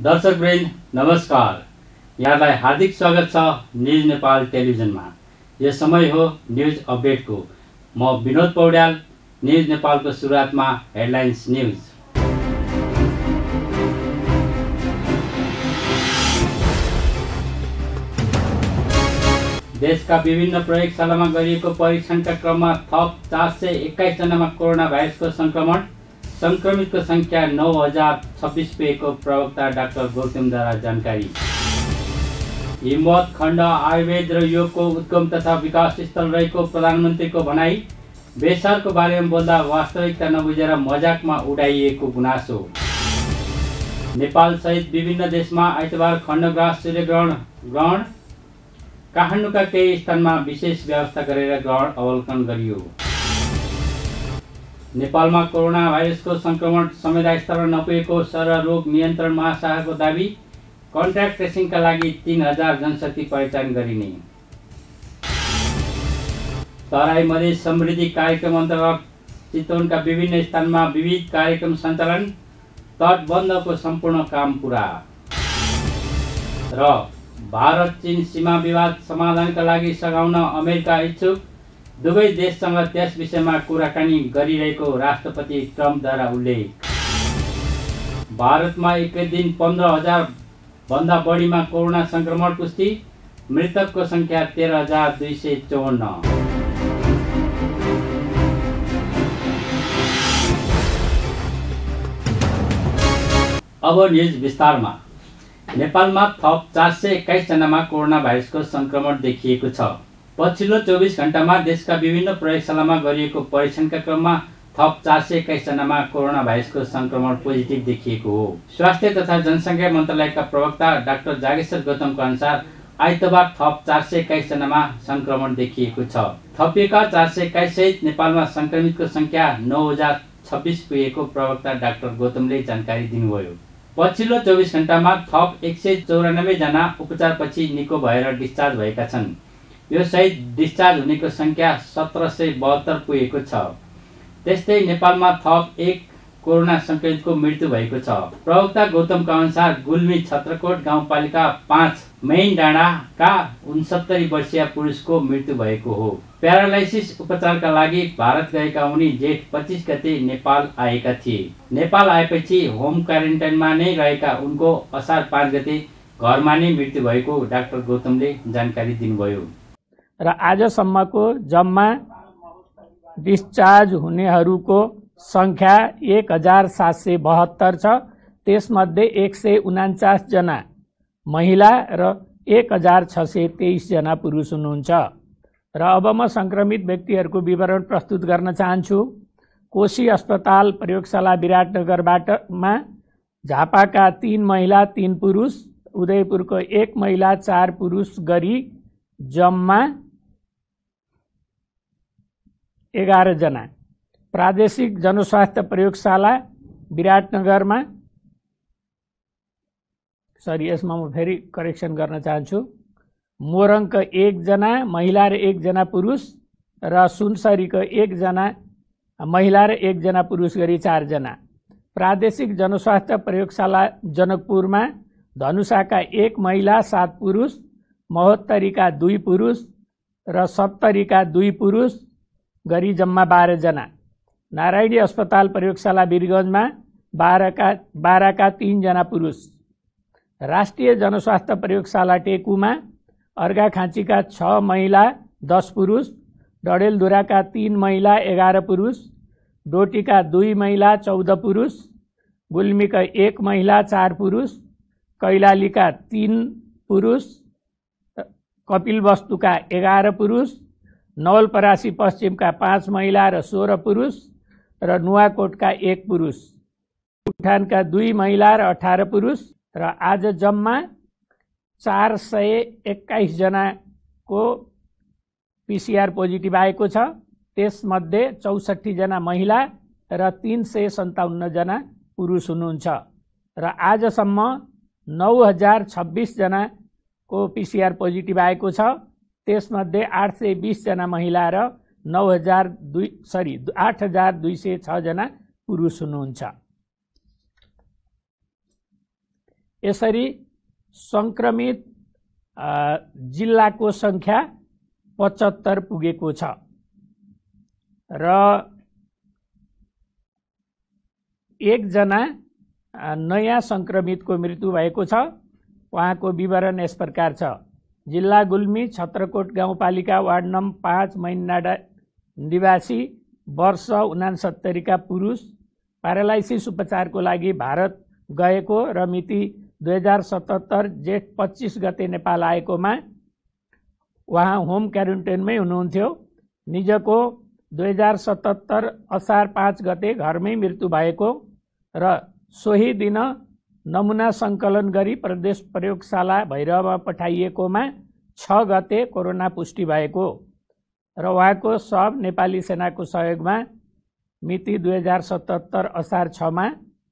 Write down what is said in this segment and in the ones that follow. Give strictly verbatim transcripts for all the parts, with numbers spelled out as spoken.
दर्शकवृन्द नमस्कार, यहाँलाई हार्दिक स्वागत छ न्युज नेपाल टेलिभिजनमा। यो समय हो न्युज अपडेटको। म विनोद पौड्याल। न्युज नेपालको सुरुवातमा हेडलाइन्स न्युज। देशका विभिन्न प्रयोगशालामा गरिएको परीक्षणका क्रममा थप चार सय एक्काइस जनामा कोरोना भाइरसको संक्रमण। संक्रमितको संख्या नौ हजार छब्बीस पुगेको प्रवक्ता डाक्टर गौतमद्वारा जानकारी। हिम्मत खण्ड आयुर्वेद र योगको उद्गम तथा विकास स्थल रहेको प्रधानमन्त्रीको भनाई। बेसारको बारेमा बोल्दा वास्तविकता नबुझेर मजाकमा उडाइएको गुनासो। नेपाल सहित विभिन्न देशमा आइतबार खण्डग्रास सूर्यग्रहण ग्रहण। काठमाडौँका केही स्थानमा विशेष व्यवस्था गरेर ग्रहण अवलोकन गरियो। नेपालमा कोरोना भाइरसको संक्रमण समुदाय स्तरमा नपुगेको सर्वरोग नियन्त्रण महाशाखाको दाबी। कन्ट्याक्ट ट्रेसिङका लागि तीन हजार जनशक्ति पहिचान गरिने। तराई मधेस समृद्धि कार्यक्रम अन्तर्गत चितवनका विभिन्न स्थानमा विविध कार्यक्रम सञ्चालन। तटबन्धको सम्पूर्ण काम पुरा। र भारत चीन सीमा विवाद समाधानका लागि सघाउन अमेरिका इच्छुक। दुवै देशसँग त्यस विषयमा कुराकानी गरिरहेको राष्ट्रपति ट्रम्पद्वारा उल्लेख। भारतमा एकै दिन पन्ध्र हजार भन्दा बढीमा कोरोना संक्रमण पुष्टि। मृतकको संख्या तेह्र हजार दुई सय चौवन्न। अब न्युज विस्तारमा। नेपालमा थप चार सय एक्काइस जनामा कोरोना भाइरसको संक्रमण देखिएको छ। पछिल्लो चौबिस घण्टामा देशका विभिन्न प्रयोगशालामा गरिएको परीक्षणका क्रममा थप चार सय एक्काइस जनामा कोरोना भाइरसको संक्रमण पोजिटिभ देखिएको हो। स्वास्थ्य तथा जनसङ्ख्या मन्त्रालयका प्रवक्ता डाक्टर जागेश्वर गौतमको अनुसार आइतबार थप चार सय एक्काइस जनामा संक्रमण देखिएको छ। थपिएका चार सय एक्काइस सहित नेपालमा संक्रमितको संख्या नौ हजार छब्बीस पुगेको प्रवक्ता डाक्टर गौतमले जानकारी दिनुभयो। पछिल्लो चौबिस घण्टामा थप एक सय चौरानब्बे जना उपचारपछि निको भएर डिस्चार्ज भएका छन्। यो सहित डिस्चार्ज हुनेको संख्या सत्र सय बहत्तर पुगेको छ। त्यस्तै नेपालमा थप एक कोरोना संक्रमितको मृत्यु भएको छ। प्रवक्ता गौतमका अनुसार गुल्मी छत्रकोट गाउँपालिका पाँच मेन डाँडाका उनसत्तरी वर्षीय पुरुषको मृत्यु भएको हो। प्यारालाइसिस उपचारका लागि भारत गएका उनी जेठ पच्चीस गते नेपाल आएका थिए। नेपाल आएपछि होम क्वारेन्टाइनमा नै रहेका उनको असार पाँच गते घरमा नै मृत्यु भएको डाक्टर गौतमले जानकारी दिनुभयो। र आजसम्मको जम्मा डिस्चार्ज हुनेहरूको संख्या एक हजार सात सय बहत्तर छ। त्यसमध्ये एक सय उनान्चास जना महिला र एक हजार छ सय तेइस जना पुरुष हुनुहुन्छ। र अब म संक्रमित व्यक्तिहरूको विवरण प्रस्तुत गर्न चाहन्छु। कोशी अस्पताल प्रयोगशाला विराटनगरबाट मा झापाका तीन महिला तीन पुरुष, उदयपुरको एक महिला चार पुरुष गरी जम्मा एघार जना। प्रादेशिक जनस्वास्थ्य प्रयोगशाला विराटनगरमा सरी यसमा म फेरि करेक्सन गर्न चाहन्छु। मोरङको एकजना महिला र एकजना पुरुष र सुनसरीको एकजना महिला र एकजना पुरुष गरी चारजना। प्रादेशिक जनस्वास्थ्य प्रयोगशाला जनकपुरमा धनुषाका एक महिला सात पुरुष, महोत्तरीका दुई पुरुष र सप्तरीका दुई पुरुष गरी जम्मा बाह्र जना। नारायणी अस्पताल प्रयोगशाला वीरगञ्जमा बाह्रका बाह्रका तीनजना पुरुष। राष्ट्रिय जनस्वास्थ्य प्रयोगशाला टेकुमा अर्घाखाँचीका छ महिला दस पुरुष, डडेलधुराका तीन महिला एघार पुरुष, डोटीका दुई महिला चौध पुरुष, गुल्मीका एक महिला चार पुरुष, कैलालीका तीन पुरुष, कपिलवस्तुका एघार पुरुष, नवलपरासी पश्चिमका पाँच महिला र सोह्र पुरुष र नुवाकोटका एक पुरुष, उठानका दुई महिला र अठार पुरुष। र आज जम्मा चार सय एक्काइस जनाको पिसिआर पोजिटिभ आएको छ। त्यसमध्ये चौसठी जना महिला र तीन सय सन्ताउन्न जना पुरुष हुनुहुन्छ। र आजसम्म नौ हजार छब्बिस जनाको पिसिआर पोजिटिभ आएको छ। त्यसमध्ये आठ सय बिस जना महिला र नौ हजार दुई सरी आठ हजार दुई सय छ जना पुरुष हुनुहुन्छ। यसरी संक्रमित जिल्लाको संख्या पचहत्तर पुगेको छ र एकजना नयाँ संक्रमितको मृत्यु भएको छ। उहाँको विवरण यस प्रकार छ। जिल्ला गुल्मी छत्रकोट गाउँपालिका वार्ड नम्बर पाँच मैनडाँडा निवासी वर्ष उनासत्तरीका पुरुष प्यारालाइसिस उपचारको लागि भारत गएको र मिति दुई हजार सतहत्तर जेठ पच्चीस गते नेपाल आएकोमा उहाँ होम क्वारेन्टाइनमै हुनुहुन्थ्यो। निजको दुई हजार सतहत्तर असार पाँच गते घरमै मृत्यु भएको र सोही दिन नमुना सङ्कलन गरी प्रदेश प्रयोगशाला भैरवमा पठाइएकोमा छ गते कोरोना पुष्टि भएको र उहाँको शव नेपाली सेनाको सहयोगमा मिति दुई हजार सतहत्तर असार छमा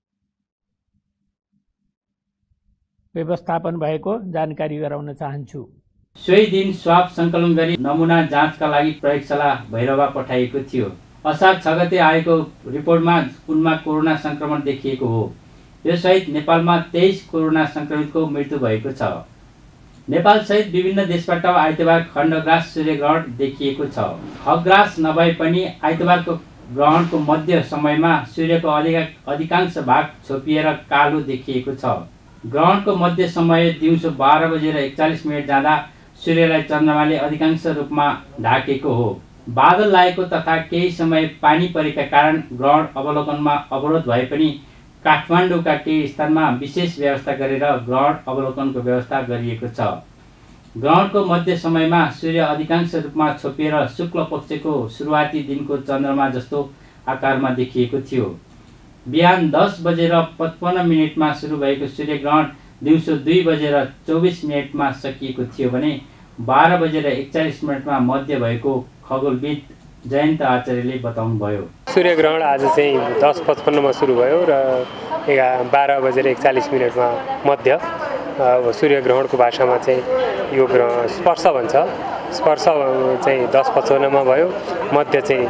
व्यवस्थापन भएको जानकारी गराउन चाहन्छु। सोही दिन स्वाब सङ्कलन गरी नमुना जाँचका लागि प्रयोगशाला भैरवा पठाइएको थियो। असार छ गते आएको रिपोर्टमा उनमा कोरोना संक्रमण देखिएको हो। यो सहित नेपालमा तेइस कोरोना संक्रमितको मृत्यु भएको छ। नेपाल सहित विभिन्न देशबाट आइतबार खण्डग्रास सूर्यग्रहण देखिएको छ। खग्रास नभए पनि आइतबारको ग्रहणको मध्य समयमा सूर्यको अधिक अधिकांश भाग छोपिएर कालो देखिएको छ। ग्रहणको मध्य समय दिउँसो बाह्र बजेर एकचालिस मिनट जाँदा सूर्यलाई चन्द्रमाले अधिकांश रूपमा ढाकेको हो। बादल लागेको तथा केही समय पानी परेका कारण ग्रहण अवलोकनमा अवरोध भए पनि काठमाडौँका केही स्थानमा विशेष व्यवस्था गरेर ग्रहण अवलोकनको व्यवस्था गरिएको छ। ग्रहणको मध्य समयमा सूर्य अधिकांश रूपमा छोपिएर शुक्ल पक्षको सुरुवाती दिनको चन्द्रमा जस्तो आकारमा देखिएको थियो। बिहान दस बजेर पचपन्न मिनटमा सुरु भएको सूर्यग्रहण दिउँसो दुई बजेर चौबिस मिनटमा सकिएको थियो भने बाह्र बजेर एकचालिस मिनटमा मध्य भएको खगोलविद जयन्त आचार्यले बताउनुभयो। सूर्यग्रहण आज चाहिँ दस पचपन्नमा सुरु भयो र एघार बाह्र बजेर एकचालिस मिनटमा मध्य। सूर्यग्रहणको भाषामा चाहिँ यो ग्रहण स्पर्श भन्छ। स्पर्श चाहिँ दस पचपन्नमा भयो, मध्य चाहिँ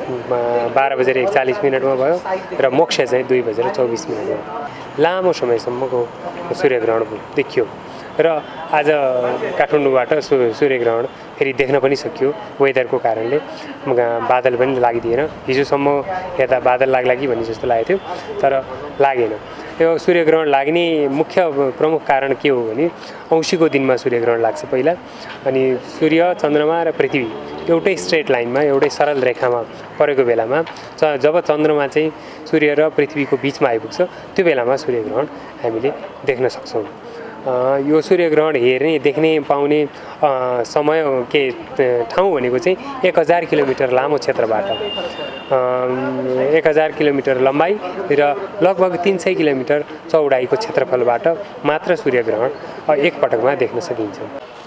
बाह्र बजेर एकचालिस मिनटमा भयो र मोक्ष चाहिँ दुई बजेर चौबिस मिनटमा लामो समयसम्मको सूर्यग्रहण देखियो र आज काठमाडौँबाट सू सूर्यग्रहण फेरि देख्न पनि सकियो। वेदरको कारणले बादल पनि लागिदिएन। हिजोसम्म यता बादल लाग्ला कि भन्ने जस्तो लागेको थियो तर लागेन। यो सूर्यग्रहण लाग्ने मुख्य प्रमुख कारण के हो भने औँसीको दिनमा सूर्यग्रहण लाग्छ पहिला, अनि सूर्य चन्द्रमा र पृथ्वी एउटै स्ट्रेट लाइनमा एउटै सरल रेखामा परेको बेलामा जब चन्द्रमा चाहिँ सूर्य र पृथ्वीको बिचमा आइपुग्छ त्यो बेलामा सूर्यग्रहण हामीले देख्न सक्छौँ। यो सूर्यग्रहण हेर्ने देख्ने पाउने समय के ठाउँ भनेको चाहिँ एक हजार किलोमिटर लामो क्षेत्रबाट एक हजार किलोमिटर लम्बाइ र लगभग तीन सय किलोमिटर चौडाइको क्षेत्रफलबाट मात्र सूर्यग्रहण एक पटकमा देख्न सकिन्छ।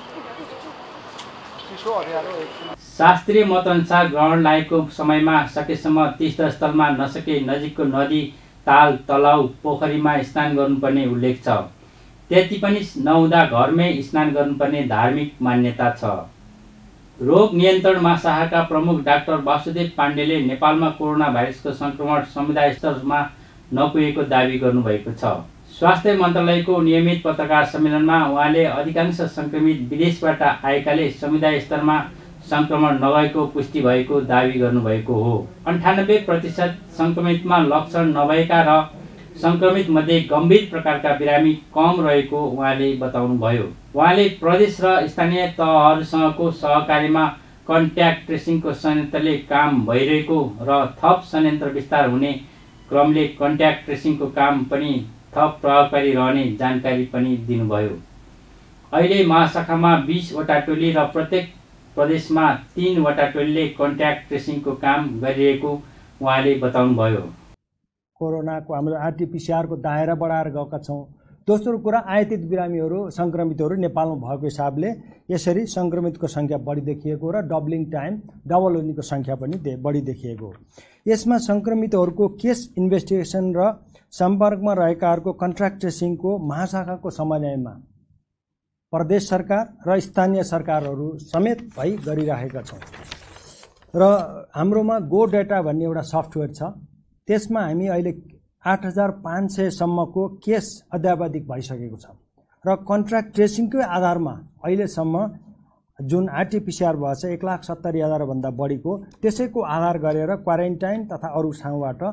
शास्त्रीय मतअनुसार ग्रहण लागेको समयमा सकेसम्म तीर्थस्थलमा नसके नजिकको नदी, ताल, तलाउ, पोखरीमा स्नान गर्नुपर्ने उल्लेख छ। त्यति पनि नहुँदा घरमै स्नान गर्नुपर्ने धार्मिक मान्यता छ। रोग नियन्त्रण महाशाखाका प्रमुख डाक्टर वासुदेव पाण्डेले नेपालमा कोरोना भाइरसको संक्रमण समुदाय स्तरमा नपुगेको दावी गर्नुभएको छ। स्वास्थ्य मन्त्रालयको नियमित पत्रकार सम्मेलनमा उहाँले अधिकांश संक्रमित विदेशबाट आएकाले समुदाय स्तरमा संक्रमण नभएको पुष्टि भएको दावी गर्नुभएको हो। अन्ठानब्बे प्रतिशत संक्रमितमा लक्षण नभएका र संक्रमित मध्ये गम्भीर प्रकारका बिरामी कम रहेको उहाँले बताउनुभयो। उहाँले प्रदेश र स्थानीय तहहरूसँगको सहकार्यमा कन्ट्याक्ट ट्रेसिङको संयन्त्रले काम भइरहेको र थप संयन्त्र विस्तार हुने क्रमले कन्ट्याक्ट ट्रेसिङको काम पनि थप प्रभावकारी रहने जानकारी पनि दिनुभयो। अहिले महाशाखामा बीसवटा टोली र प्रत्येक प्रदेशमा तीनवटा टोलीले कन्ट्याक्ट ट्रेसिङको काम गरिरहेको उहाँले बताउनुभयो। कोरोनाको हाम्रो आरटीपीसीआरको दायरा बढाएर गएका छौँ। दोस्रो कुरा, आयातित बिरामीहरू सङ्क्रमितहरू नेपालमा भएको हिसाबले यसरी सङ्क्रमितको सङ्ख्या बढी देखिएको र डबलिङ टाइम डबल हुनेको सङ्ख्या पनि दे बढी देखिएको हो। यसमा सङ्क्रमितहरूको केस इन्भेस्टिगेसन र सम्पर्कमा रहेकाहरूको कन्ट्र्याक्ट ट्रेसिङको महाशाखाको समन्वयमा प्रदेश सरकार र स्थानीय सरकारहरू समेत भई गरिरहेका छौँ र हाम्रोमा गो डेटा भन्ने एउटा सफ्टवेयर छ। त्यसमा हामी अहिले आठ हजार पाँच सयसम्मको केस अध्यावधिक भइसकेको छ र कन्ट्र्याक्ट ट्रेसिङकै आधारमा अहिलेसम्म जुन आरटीपीसीआर भएको छ एक लाख सत्तरी हजारभन्दा बढीको त्यसैको आधार गरेर क्वारेन्टाइन तथा अरू ठाउँबाट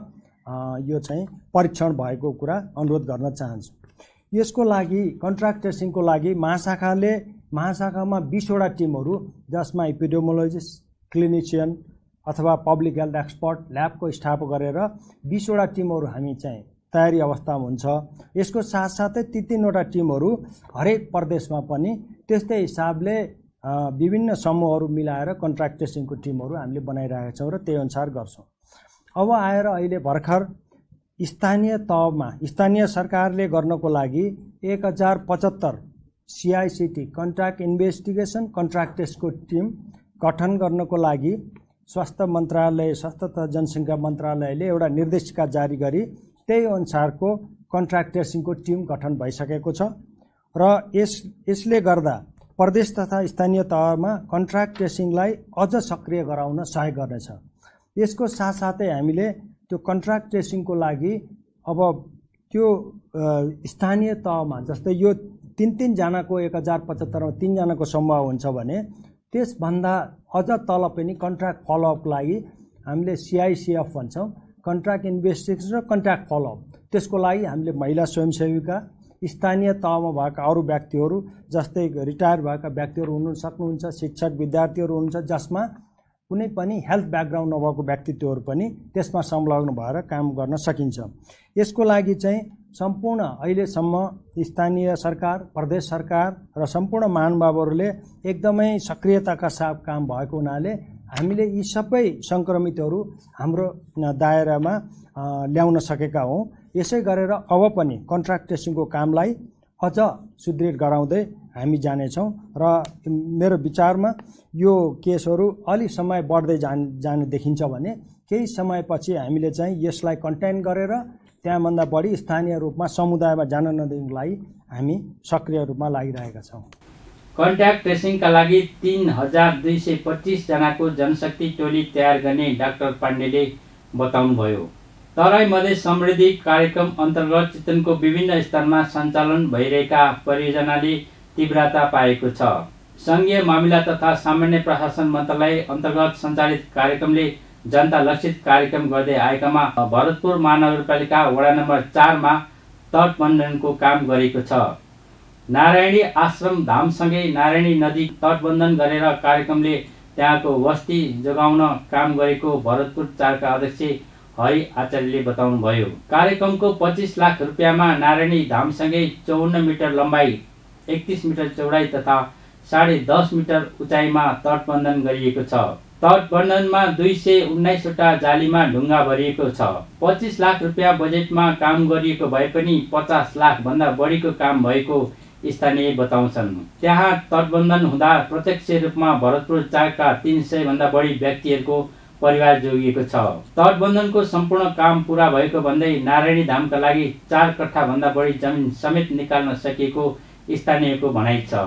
यो चाहिँ परीक्षण भएको कुरा अनुरोध गर्न चाहन्छु। यसको लागि कन्ट्र्याक्ट ट्रेसिङको लागि महाशाखाले महाशाखामा बीसवटा टिमहरू जसमा इपिडेमोलोजिस्ट, क्लिनिसियन अथवा पब्लिक हेल्थ एक्सपर्ट, ल्याबको स्टाफ गरेर बीसवटा टिमहरू हामी चाहिँ तयारी अवस्थामा हुन्छ। यसको साथसाथै ती तीनवटा टिमहरू हरेक प्रदेशमा पनि त्यस्तै हिसाबले विभिन्न समूहहरू मिलाएर कन्ट्र्याक्ट ट्रेसिङको टिमहरू हामीले बनाइरहेका छौँ र त्यही अनुसार गर्छौँ। अब आएर अहिले भर्खर स्थानीय तहमा स्थानीय सरकारले गर्नको लागि एक हजार पचहत्तर सीआईसीटी कन्ट्र्याक्ट इन्भेस्टिगेसन कन्ट्र्याक्ट टेस्टको टिम गठन गर्नको लागि स्वास्थ्य मन्त्रालय स्वास्थ्य तथा जनसङ्ख्या मन्त्रालयले एउटा निर्देशिका जारी गरी त्यही अनुसारको कन्ट्र्याक्ट ट्रेसिङको टिम गठन भइसकेको छ र यस यसले गर्दा प्रदेश तथा स्थानीय तहमा कन्ट्र्याक्ट ट्रेसिङलाई अझ सक्रिय गराउन सहयोग गर्नेछ। यसको साथसाथै हामीले त्यो कन्ट्र्याक्ट ट्रेसिङको लागि अब त्यो स्थानीय तहमा जस्तै यो तीन तीनजनाको एक हजार पचहत्तरमा तीनजनाको समूह हुन्छ भने त्यसभन्दा अझ तल पनि कन्ट्र्याक्ट फलोअपको लागि हामीले सीआईसीएफ भन्छौँ, कन्ट्र्याक्ट इन्भेस्टिगेसन र कन्ट्र्याक्ट फलोअप। त्यसको लागि हामीले महिला स्वयंसेविका, स्थानीय तहमा भएका अरू व्यक्तिहरू जस्तै रिटायर भएका व्यक्तिहरू हुन सक्नुहुन्छ, शिक्षक विद्यार्थीहरू हुनुहुन्छ जसमा कुनै पनि हेल्थ ब्याकग्राउन्ड नभएको व्यक्तित्वहरू पनि त्यसमा संलग्न भएर काम गर्न सकिन्छ। यसको लागि चाहिँ सम्पूर्ण अहिलेसम्म स्थानीय सरकार, प्रदेश सरकार र सम्पूर्ण महानुभावहरूले एकदमै सक्रियताका साथ काम भएको हुनाले हामीले यी सबै सङ्क्रमितहरू हाम्रो दायरामा ल्याउन सकेका हौँ। यसै गरेर अब पनि कन्ट्र्याक्ट ट्रेसिङको कामलाई अझ सुदृढ गराउँदै हामी जानेछौँ र मेरो विचारमा यो केसहरू अलि समय बढ्दै जान जाने देखिन्छ भने केही समयपछि हामीले चाहिँ यसलाई कन्टेन गरेर त्यहाँभन्दा बढी स्थानीय रूपमा समुदायमा जान नदिनुको लागि हामी सक्रिय रूपमा लागिरहेका छौँ। कन्ट्याक्ट ट्रेसिङका लागि तीन हजार दुई सय पच्चिसजनाको जनशक्ति टोली तयार गर्ने डाक्टर पाण्डेले बताउनुभयो। तराई मधेस समृद्धि कार्यक्रम अन्तर्गत चितवनको विभिन्न स्तरमा सञ्चालन भइरहेका परियोजनाले तीव्रता पाएको छ। सङ्घीय मामिला तथा सामान्य प्रशासन मन्त्रालय अन्तर्गत सञ्चालित कार्यक्रमले जनता लक्षित कार्यक्रम गर्दै आएकामा भरतपुर महानगरपालिका वडा नम्बर चारमा तटबन्धनको काम गरेको छ। नारायणी आश्रम धामसँगै नारायणी नदी तटबन्धन गरेर कार्यक्रमले त्यहाँको बस्ती जोगाउन काम गरेको भरतपुर चारका अध्यक्ष हरि आचार्यले बताउनुभयो। कार्यक्रमको पच्चिस लाख रुपियाँमा नारायणी धामसँगै चौवन्न मिटर लम्बाइ, एकतिस मिटर चौडाइ तथा साढे दस मिटर उचाइमा तटबन्धन गरिएको छ। तटबन्धनमा दुई सय उन्नाइसवटा जालीमा ढुङ्गा भरिएको छ। पच्चिस लाख रुपियाँ बजेटमा काम गरिएको भए पनि पचास लाख भन्दा बढीको काम भएको स्थानीय बताउँछन्। त्यहाँ तटबन्धन हुँदा प्रत्यक्ष रूपमा भरतपुर चारका तीन सय भन्दा बढी व्यक्तिहरूको परिवार जोगिएको छ। तटबन्धनको सम्पूर्ण काम पूरा भएको भन्दै नारायणी धामका लागि चार कट्ठा भन्दा बढी जमिन समेत निकाल्न सकिएको स्थानीयको भनाइ छ।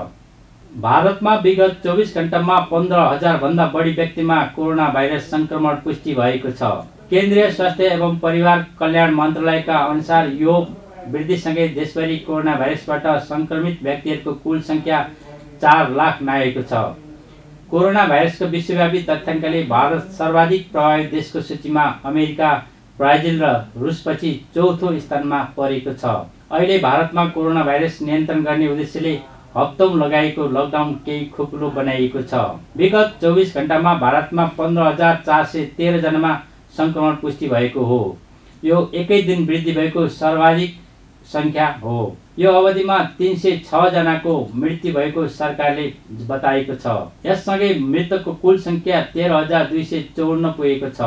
भारतमा विगत चौबिस घण्टामा पन्ध्र हजार भन्दा बढी व्यक्तिमा कोरोना भाइरस संक्रमण पुष्टि भएको छ। केन्द्रीय स्वास्थ्य एवं परिवार कल्याण मन्त्रालयका अनुसार यो वृद्धिसँगै देशभरि कोरोना भाइरसबाट संक्रमित व्यक्तिहरूको कुल संख्या चार लाख नागेको छ। कोरोना भाइरसको विश्वव्यापी तथ्याङ्कले भारत सर्वाधिक प्रभावित देशको सूचीमा अमेरिका, ब्राजिल र रुसपछि चौथो स्थानमा परेको छ। अहिले भारतमा कोरोना भाइरस नियन्त्रण गर्ने उद्देश्यले हप्तौं लगाएको लकडाउन केही खोक्लो बनाइएको छ। विगत चौबिस घण्टामा भारतमा पन्ध्र हजार चार सय तेह्र जनामा संक्रमण पुष्टि भएको हो। यो एकै दिन वृद्धि भएको सर्वाधिक संख्या हो। यो अवधिमा तीन सय छ जनाको मृत्यु भएको सरकारले बताएको छ। यससँगै मृतकको कुल संख्या तेह्र हजार दुई सय चौवन्न पुगेको छ।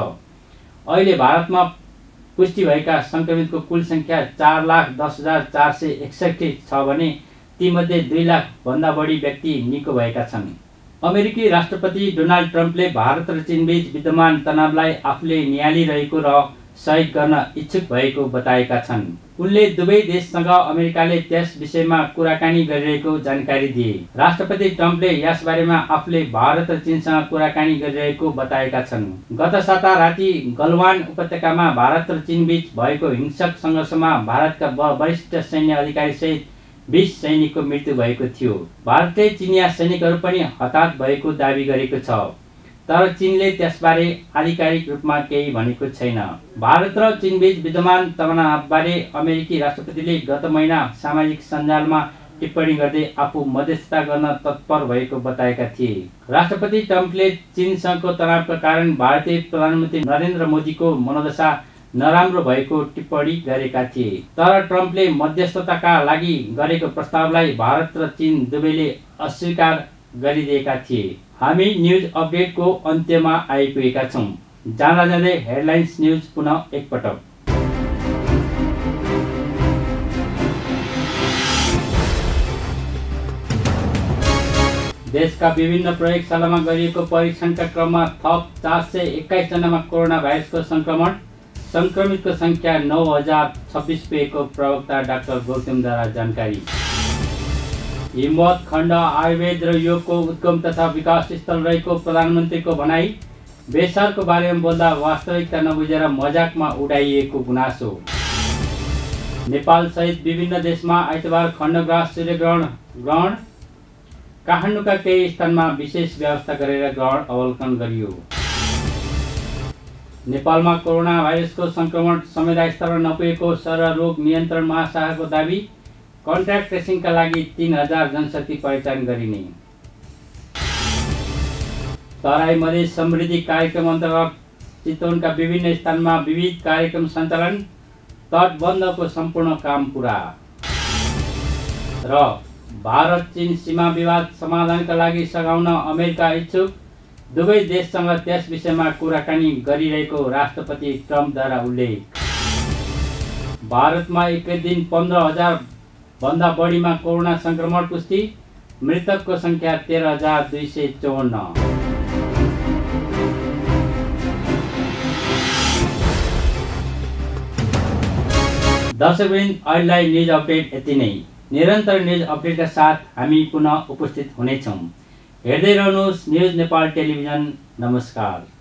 अहिले भारतमा पुष्टि भएका संक्रमितको कुल संख्या चार लाख दस हजार चार सय एकसठी छ भने तीमध्ये दुई लाख भन्दा बढी व्यक्ति निको भएका छन्। अमेरिकी राष्ट्रपति डोनाल्ड ट्रम्पले भारत र चीनबीच विद्यमान तनावलाई आफूले नियालिरहेको र सहयोग गर्न इच्छुक भएको बताएका छन्। उनले दुवै देशसँग अमेरिकाले त्यस विषयमा कुराकानी गरिरहेको जानकारी दिए। राष्ट्रपति ट्रम्पले यसबारेमा आफूले भारत र चीनसँग कुराकानी गरिरहेको बताएका छन्। गत साता राति गलवान उपत्यकामा भारत र चीनबीच भएको हिंसक सङ्घर्षमा भारतका वरिष्ठ सैन्य अधिकारी सहित बीस सैनिकको मृत्यु भएको थियो। भारतले चिनिया सैनिकहरू पनि हताहत भएको दावी गरेको छ, तर चीनले त्यसबारे आधिकारिक रूपमा केही भनेको छैन। भारत र चीनबीच विद्यमान तनावबारे अमेरिकी राष्ट्रपतिले गत महिना सामाजिक सञ्जालमा टिप्पणी गर्दै आफू मध्यस्थता गर्न तत्पर भएको बताएका थिए। राष्ट्रपति ट्रम्पले चीनसँगको तनावका कारण भारतीय प्रधानमन्त्री नरेन्द्र मोदीको मनोदशा नराम्रो भएको टिप्पणी गरेका थिए। तर ट्रम्पले मध्यस्थताका लागि गरेको प्रस्तावलाई भारत र चीन दुवैले अस्वीकार गरिदिएका थिए। हामी न्युज अपडेटको अन्त्यमा आइपुगेका छौँ। जाँदा जाँदै हेडलाइन्स न्युज पुनः एकपटक। देशका विभिन्न प्रयोगशालामा गरिएको परीक्षणका क्रममा थप चार सय एक्काइस जनामा कोरोना भाइरसको संक्रमण, संक्रमितको संख्या नौ हजार छब्बिस पुगेको प्रवक्ता डाक्टर गौतमद्वारा जानकारी। हिमवत खण्ड आयुर्वेद र योगको उद्गम तथा विकास स्थल रहेको प्रधानमन्त्रीको भनाई। बेसरको बारेमा बोल्दा वास्तविकता नबुझेर मजाकमा उडाइएको गुनासो। नेपाल सहित विभिन्न देशमा आइतबार खण्डग्रास सूर्यग्रहण ग्रहण। काठमाडौँका केही स्थानमा विशेष व्यवस्था गरेर ग्रहण अवलोकन गरियो। नेपालमा कोरोना भाइरसको संक्रमण संवेदना स्तरमा नपुगेको सर्वरोग नियन्त्रण महाशाखाको दावी। कन्ट्याक्ट ट्रेसिङका लागि तीन हजार जनशक्ति पहिचान गरिने। तराई मधेस समृद्धि कार्यक्रम अन्तर्गत चितवनका विभिन्न स्थानमा विविध कार्यक्रम सञ्चालन। तटबन्धको सम्पूर्ण काम पुरा। र भारत चीन सीमा विवाद समाधानका लागि सघाउन अमेरिका इच्छुक। दुवै देशसँग त्यस विषयमा कुराकानी गरिरहेको राष्ट्रपति ट्रम्पद्वारा उल्लेख। भारतमा एकै दिन पन्ध्र हजार भन्दा बढीमा कोरोना संक्रमण पुष्टि। मृतकको संख्या तेह्र हजार दुई सय चौवन्न। दर्शकवृन्द, अहिलेलाई न्युज अपडेट यति नै। निरन्तर न्युज अपडेटका साथ हामी पुनः उपस्थित हुनेछौँ। हेर्दै रहनुहोस् न्युज नेपाल टेलिभिजन। नमस्कार।